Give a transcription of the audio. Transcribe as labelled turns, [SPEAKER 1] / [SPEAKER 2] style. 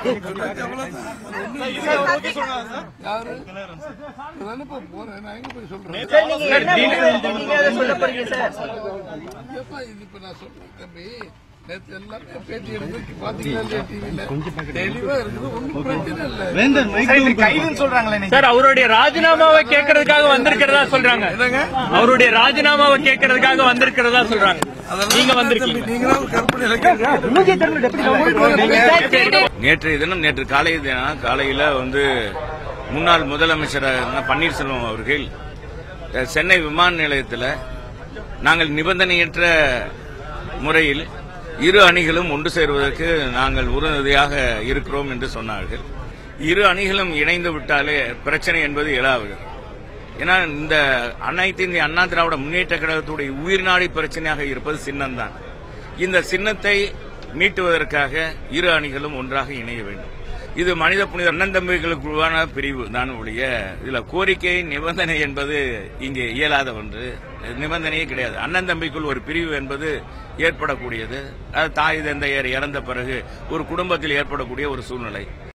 [SPEAKER 1] அவருடைய ராஜினாமாவை கேட்கறதுக்காக வந்திருக்கிறதா சொல்றாங்க. அவருடைய ராஜினாமாவை கேட்கறதுக்காக வந்திருக்கிறதா சொல்றாங்க. நீங்க வந்திருக்கீங்க.
[SPEAKER 2] நேற்று காலையில முன்னாள் முதலமைச்சர் பன்னீர்செல்வம் அவர்கள் சென்னை விமான நிலையத்தில் நாங்கள் நிபந்தனையற்ற முறையில் இரு அணிகளும் ஒன்று சேருவதற்கு நாங்கள் உறுதியாக இருக்கிறோம் என்று சொன்னார்கள். இரு அணிகளும் இணைந்து விட்டாலே பிரச்சனை என்பது எழாது. ஏன்னா இந்த அனைத்து இந்திய அண்ணா திராவிட முன்னேற்ற கழகத்துடைய உயிர்நாடி பிரச்சனையாக இருப்பது சின்னம்தான். இந்த சின்னத்தை மீட்டுவதற்காக இரு அணிகளும் ஒன்றாக இணைய வேண்டும். இது மனித புனித அண்ணன் தம்பிகளுக்குள்ளான பிரிவு தான் ஒழிய இதுல கோரிக்கை நிபந்தனை என்பது இங்கே இயலாத ஒன்று. நிபந்தனையே கிடையாது. அண்ணன் தம்பிக்குள் ஒரு பிரிவு என்பது ஏற்படக்கூடியது. தாய் தந்தையர் இறந்த பிறகு ஒரு குடும்பத்தில் ஏற்படக்கூடிய ஒரு சூழ்நிலை.